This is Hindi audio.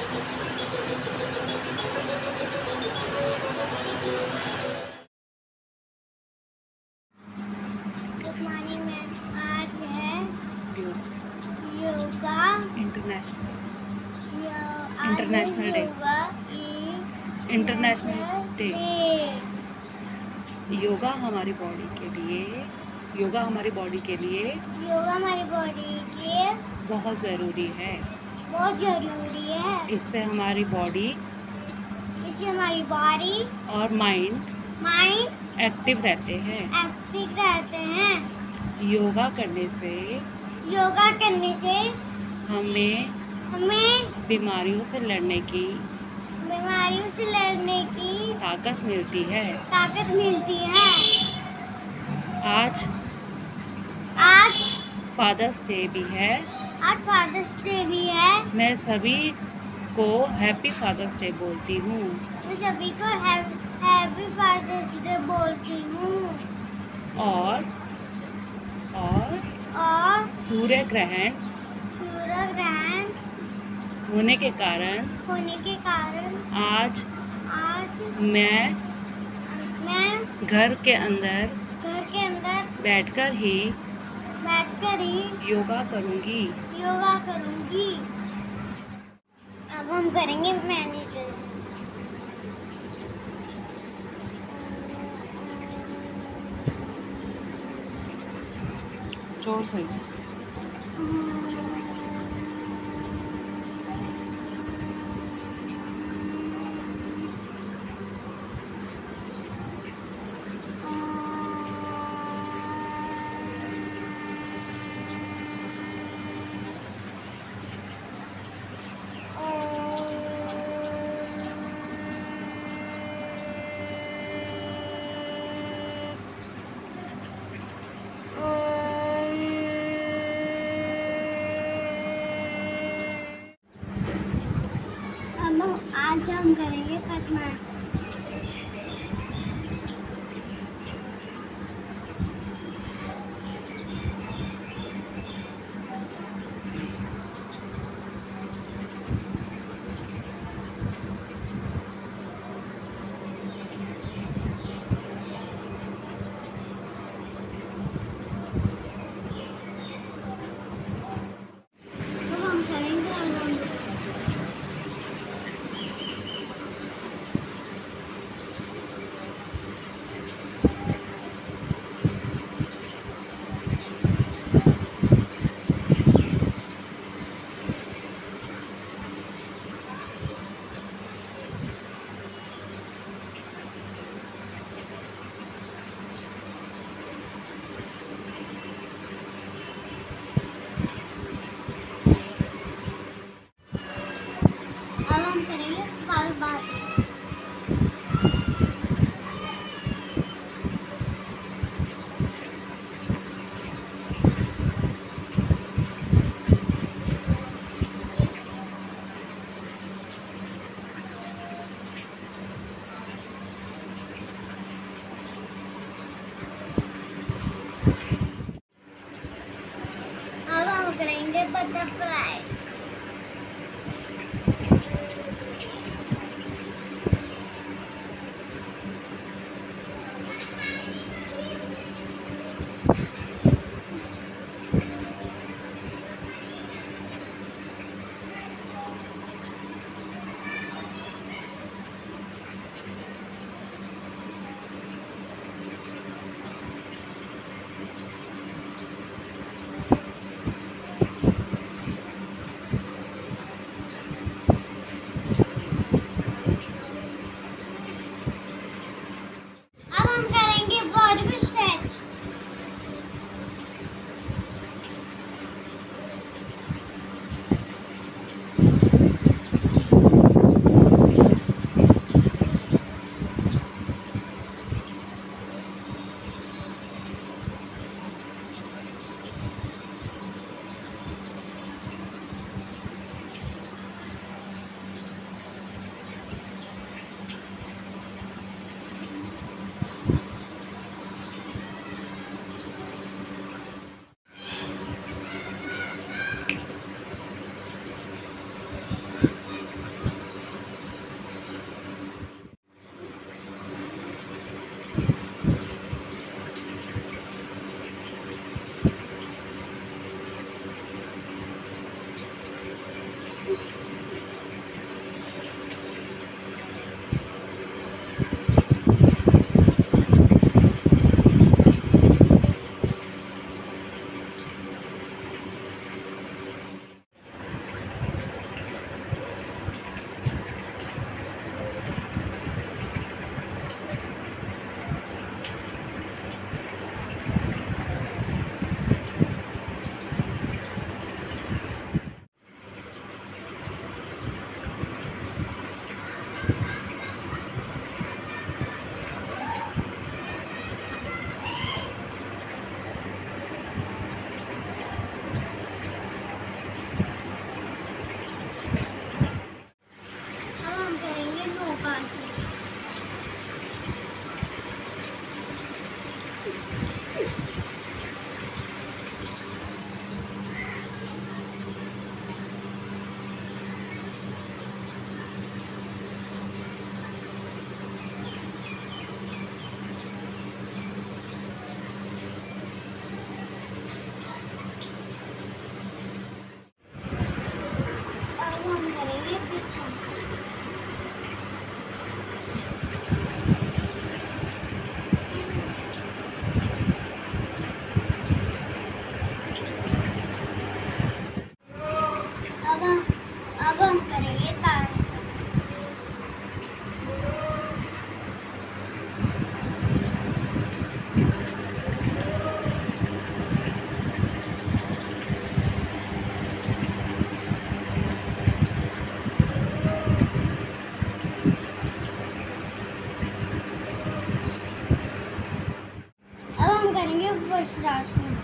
Good morning ma'am. आज है योगा इंटरनेशनल डे। योगा हमारी बॉडी के लिए बहुत ज़रूरी है। इससे हमारी बॉडी और माइंड एक्टिव रहते हैं। योगा करने से हमें बीमारियों से लड़ने की ताकत मिलती है। आज फादर्स डे भी है। मैं सभी को हैप्पी फादर्स डे बोलती हूँ। और सूर्य ग्रहण होने के कारण आज मैं घर के अंदर बैठकर ही योगा करूँगी। अब हम करेंगे मैनेजर। जोर से। आज हम करेंगे पद्मासन। करेंगे बटरफ्लाई। खुश राशि